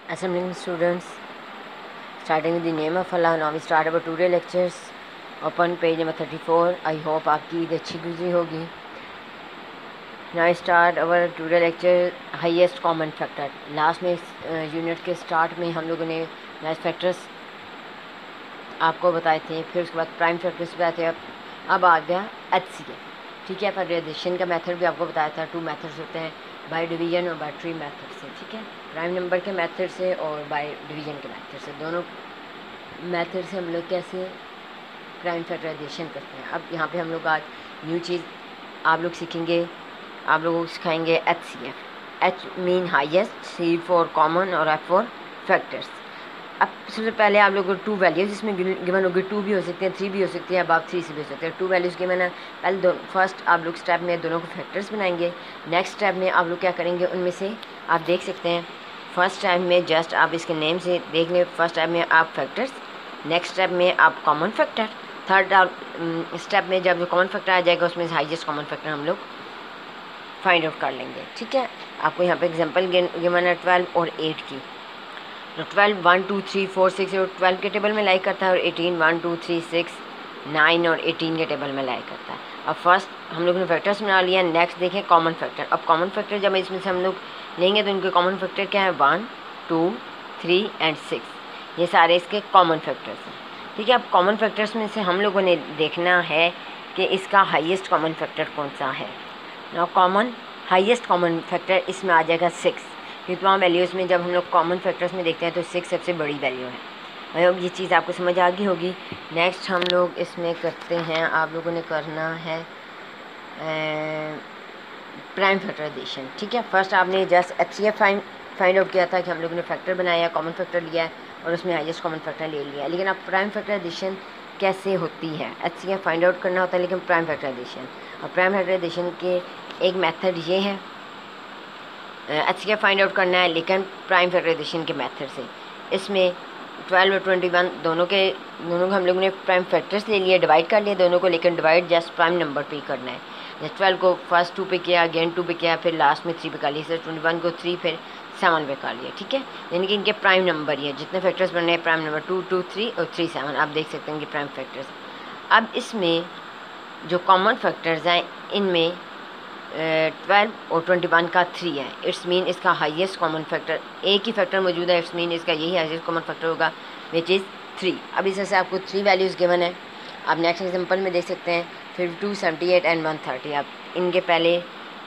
Assembling students, starting with the name of Allah. Now we start our today lectures. Open page number 34. I hope आपकी ईद अच्छी गुजरी होगी. Now start our today lecture. Highest common factor. Last में unit के start में हम लोगों ने मैथ फैक्टर्स आपको बताए थे, फिर उसके बाद प्राइम फैक्टर्स बताए थे. अब आ गया HCF. ठीक है, पर एडिशन का मेथड भी आपको बताया था. 2 मेथड्स होते हैं, बाय डिवीजन और बाय ट्री मेथड से. ठीक है, प्राइम नंबर के मेथड से और बाय डिवीजन के मेथड से. दोनों मेथड से हम लोग कैसे प्राइम फैक्टराइजेशन करते हैं. अब यहाँ पे हम लोग आज न्यू चीज़ आप लोग सीखेंगे. आप लोगों को सिखाएंगे HCF. H mean highest, C for common और F फॉर फैक्टर्स. अब सबसे पहले आप लोगों को 2 वैल्यूज़ इसमें गिवन होगी. 2 भी हो सकते हैं, 3 भी हो सकती है, अब आप 3 से भी हो सकते हैं. 2 वैल्यूज़ गिवन है. पहले फर्स्ट आप लोग स्टेप में दोनों को फैक्टर्स बनाएंगे. नेक्स्ट स्टेप में आप लोग क्या करेंगे, उनमें से आप देख सकते हैं. फर्स्ट स्टेप में जस्ट आप इसके नेम से देख लें. फर्स्ट स्टेप में आप फैक्टर्स, नेक्स्ट स्टेप में आप कॉमन फैक्टर, थर्ड स्टेप में जब कॉमन फैक्टर आ जाएगा उसमें से हाईएस्ट कॉमन फैक्टर हम लोग फाइंड आउट कर लेंगे. ठीक है, आपको यहाँ पे एग्जांपल गिवन है 12 और 8 की. तो 12 1 2 3 4 6 और 12 के टेबल में लाइक करता है, और 18 1 2 3 6 9 और 18 के टेबल में लाइक करता है. अब फर्स्ट हम लोग ने फैक्टर्स बना लिया. नेक्स्ट देखें कॉमन फैक्टर. अब कॉमन फैक्टर जब इसमें से हम लोग लेंगे तो इनके कॉमन फैक्टर क्या है, 1 2 3 एंड 6. ये सारे इसके कॉमन फैक्टर्स हैं. ठीक है, अब कॉमन फैक्टर्स में से हम लोगों ने देखना है कि इसका हाईएस्ट कॉमन फैक्टर कौन सा है. ना कॉमन हाईएस्ट कॉमन फैक्टर इसमें आ जाएगा 6. ये तमाम वैल्यूज़ में जब हम लोग कॉमन फैक्टर्स में देखते हैं तो 6 सबसे बड़ी वैल्यू है. आई होप ये चीज़ आपको समझ आ गई होगी. नेक्स्ट हम लोग इसमें करते हैं, आप लोगों ने करना है प्राइम फैक्टराइजेशन. ठीक है, फर्स्ट आपने जस्ट HCF फाइंड आउट किया था कि हम लोगों ने फैक्टर बनाया, कॉमन फैक्टर लिया है और उसमें हाईएस्ट कॉमन फैक्टर ले लिया. लेकिन अब प्राइम फैक्टराइजेशन कैसे होती है. HCF फाइंड आउट करना होता है, लेकिन प्राइम फैक्टराइजेशन और प्राइम फैक्टराइजेशन के एक मेथड ये है. HCF फाइंड आउट करना है लेकिन प्राइम फैक्टराइजेशन के मेथड से. इसमें 12 और 21 दोनों को हम लोगों ने प्राइम फैक्टर्स ले लिए, डिवाइड कर लिया दोनों को, लेकिन डिवाइड जस्ट प्राइम नंबर पे करना है. जैसे 12 को फर्स्ट 2 पे किया, अगेन 2 पे किया, फिर लास्ट में 3 पे कर लिया. जैसे 21 को 3 फिर 7 पे कर लिया. ठीक है, यानी कि इनके प्राइम नंबर ये जितने फैक्टर्स बनने हैं, प्राइम नंबर 2 2 3 और 3 7. आप देख सकते हैं कि प्राइम फैक्टर्स. अब इसमें जो कॉमन फैक्टर्स हैं इनमें 12 और 21 का 3 है. इट्स मीन इसका हाईएस्ट कॉमन फैक्टर एक ही फैक्टर मौजूद है. इट्स मीन इसका यही हाईएस्ट कॉमन फैक्टर होगा, विच इज़ 3. अब इस से आपको 3 वैल्यूज़ गिवन है. आप नेक्स्ट एग्जांपल में देख सकते हैं 52 78 एंड 130. आप इनके पहले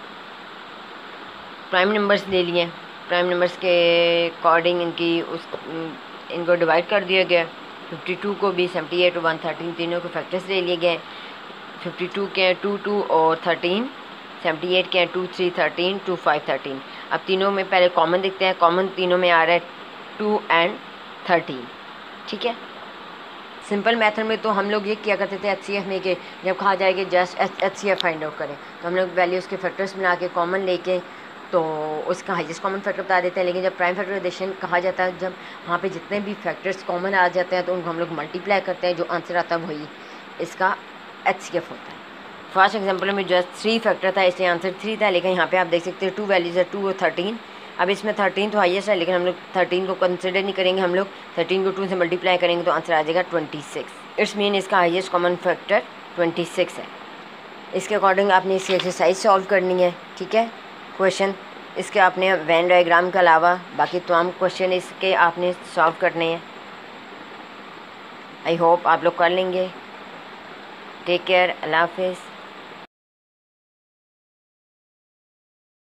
प्राइम नंबर्स ले लिए. प्राइम नंबर्स के अकॉर्डिंग इनको डिवाइड कर दिया गया. 52 को भी 78 और 113 तीनों के फैक्टर्स ले लिए गए. 52 के 2 2 और 13, 78 के 2 3 13 2 5 13. अब तीनों में पहले कॉमन देखते हैं. कॉमन तीनों में आ रहा है 2 एंड 13. ठीक है, सिंपल मेथड में तो हम लोग ये किया करते थे HCF में कि जब कहा जाए कि जस्ट HCF फाइंड आउट करें तो हम लोग वैल्यूज़ के फैक्टर्स बना के कॉमन लेके तो उसका हाईएस्ट कॉमन फैक्टर बता देते हैं. लेकिन जब प्राइम फैक्टराइजेशन कहा जाता है, जब वहाँ पे जितने भी फैक्टर्स कॉमन आ जाते हैं तो उनको हम लोग मल्टीप्लाई करते हैं. जो आंसर आता है वही इसका HCF होता है. फर्स्ट एग्जांपल में जस्ट 3 फैक्टर था इसलिए आंसर 3 था. लेकिन यहाँ पे आप देख सकते हैं 2 वैल्यूज़ है, 2 और 13. अब इसमें 13 तो हाईएस्ट है, लेकिन हम लोग 13 को कंसिडर नहीं करेंगे. हम लोग 13 को 2 से मल्टीप्लाई करेंगे तो आंसर आ जाएगा 26. इट्स मीन इसका हाईएस्ट कॉमन फैक्टर 26 है. इसके अकॉर्डिंग आपने इसकी एक्सरसाइज सॉल्व करनी है. ठीक है, क्वेश्चन इसके आपने वेन डायग्राम के अलावा बाकी तमाम क्वेश्चन इसके आपने सॉल्व करने हैं. आई होप आप लोग कर लेंगे. Take care. अल्लाह हाफिज़.